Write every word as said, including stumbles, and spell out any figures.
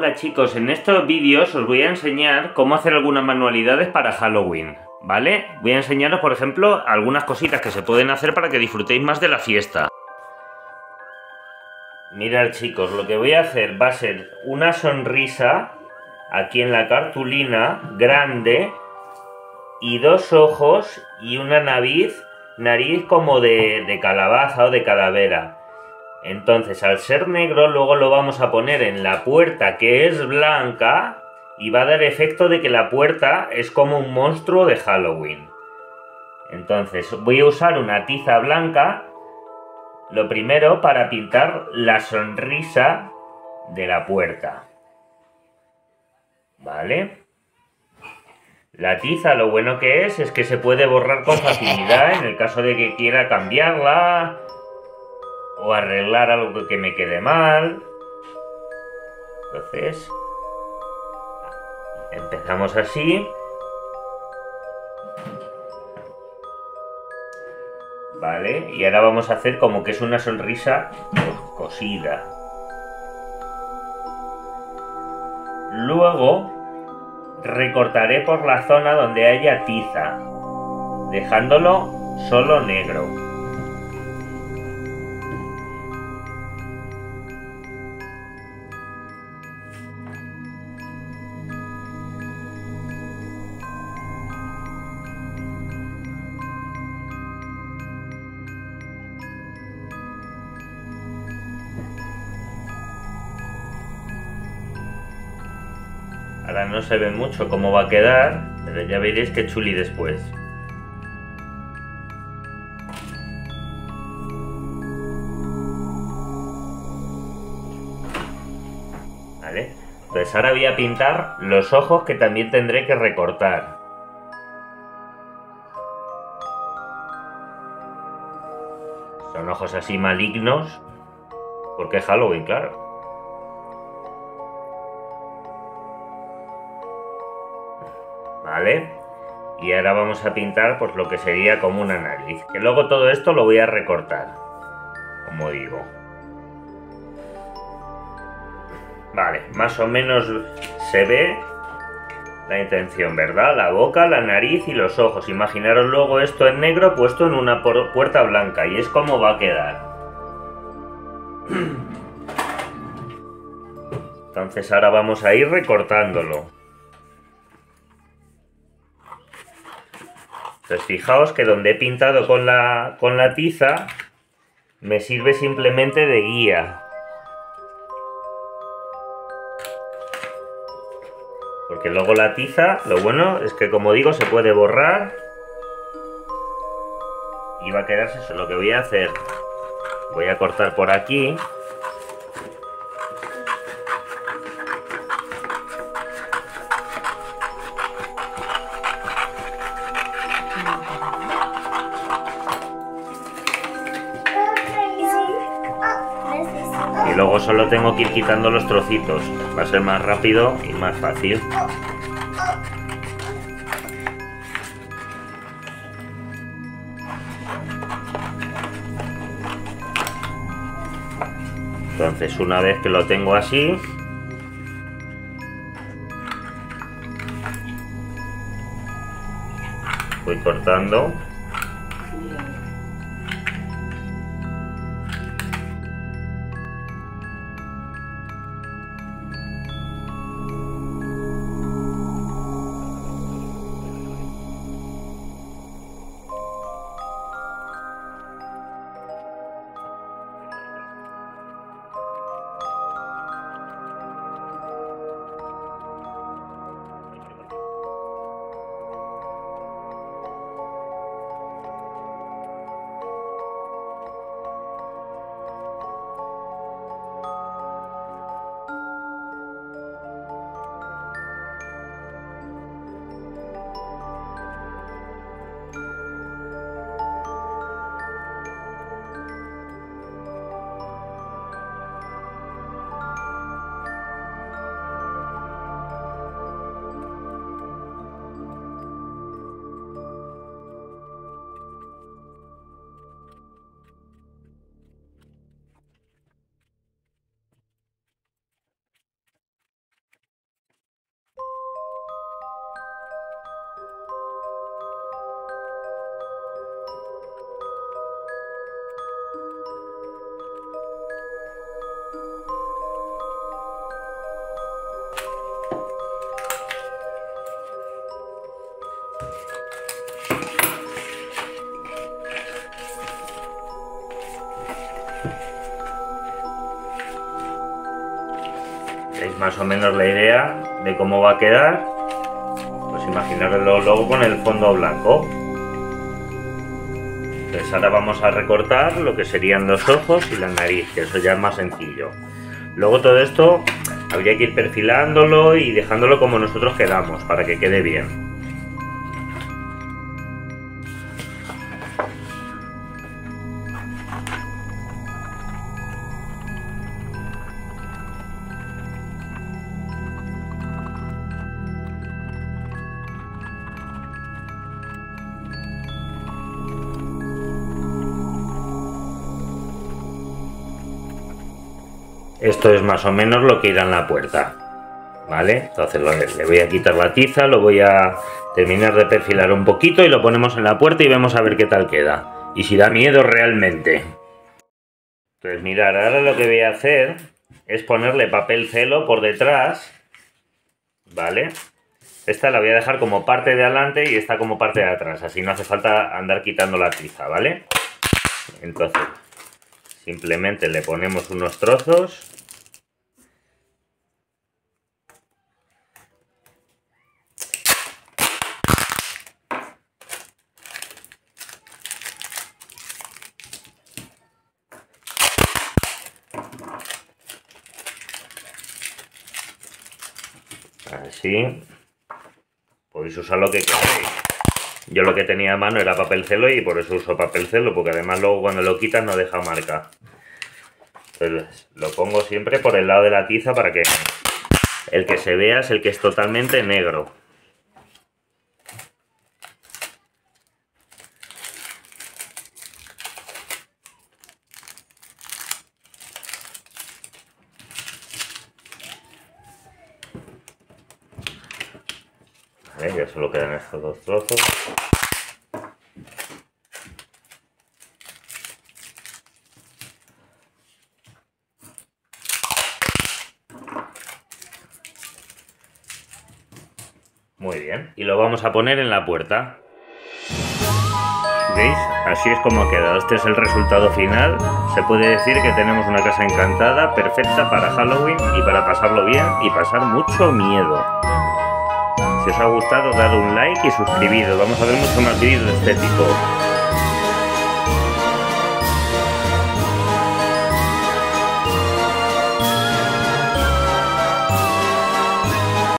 Hola chicos, en estos vídeos os voy a enseñar cómo hacer algunas manualidades para Halloween, ¿vale? Voy a enseñaros, por ejemplo, algunas cositas que se pueden hacer para que disfrutéis más de la fiesta. Mirad chicos, lo que voy a hacer va a ser una sonrisa aquí en la cartulina, grande, y dos ojos y una nariz, nariz como de, de calabaza o de calavera. Entonces, al ser negro, luego lo vamos a poner en la puerta, que es blanca, y va a dar efecto de que la puerta es como un monstruo de Halloween. Entonces, voy a usar una tiza blanca, lo primero, para pintar la sonrisa de la puerta. ¿Vale? La tiza, lo bueno que es, es que se puede borrar con facilidad en el caso de que quiera cambiarla o arreglar algo que me quede mal. Entonces empezamos así, vale, y ahora vamos a hacer como que es una sonrisa cosida. Luego recortaré por la zona donde haya tiza, dejándolo solo negro. Ahora no se ve mucho cómo va a quedar, pero ya veréis qué chuli después. ¿Vale? Entonces ahora voy a pintar los ojos, que también tendré que recortar. Son ojos así malignos, porque es Halloween, claro. ¿Vale? Y ahora vamos a pintar pues lo que sería como una nariz, que luego todo esto lo voy a recortar, como digo. Vale, más o menos se ve la intención, ¿verdad? La boca, la nariz y los ojos. Imaginaros luego esto en negro puesto en una puerta blanca, y es como va a quedar. Entonces ahora vamos a ir recortándolo. Entonces fijaos que donde he pintado con la, con la tiza me sirve simplemente de guía. Porque luego la tiza, lo bueno es que, como digo, se puede borrar y va a quedarse eso. Lo que voy a hacer, voy a cortar por aquí. Y luego solo tengo que ir quitando los trocitos. Va a ser más rápido y más fácil. Entonces, una vez que lo tengo así, voy cortando. veis más o menos la idea de cómo va a quedar. Pues imaginarlo luego con el fondo blanco. Entonces ahora vamos a recortar lo que serían los ojos y la nariz, que eso ya es más sencillo. Luego todo esto habría que ir perfilándolo y dejándolo como nosotros queramos para que quede bien. Esto es más o menos lo que irá en la puerta, ¿vale? Entonces le voy a quitar la tiza, lo voy a terminar de perfilar un poquito y lo ponemos en la puerta y vemos a ver qué tal queda. Y si da miedo realmente. Entonces mirad, ahora lo que voy a hacer es ponerle papel celo por detrás, ¿vale? Esta la voy a dejar como parte de adelante y esta como parte de atrás, así no hace falta andar quitando la tiza, ¿vale? Entonces simplemente le ponemos unos trozos. Así. Podéis usar lo que queráis. Yo lo que tenía a mano era papel celo y por eso uso papel celo, porque además luego cuando lo quitas no deja marca. Entonces lo pongo siempre por el lado de la tiza para que el que se vea es el que es totalmente negro. Vale, ya solo quedan estos dos trozos. Muy bien, y lo vamos a poner en la puerta. ¿Veis? Así es como ha quedado. Este es el resultado final. Se puede decir que tenemos una casa encantada, perfecta para Halloween y para pasarlo bien y pasar mucho miedo. Si os ha gustado, dad un like y suscribiros. Vamos a ver mucho más vídeos de este tipo.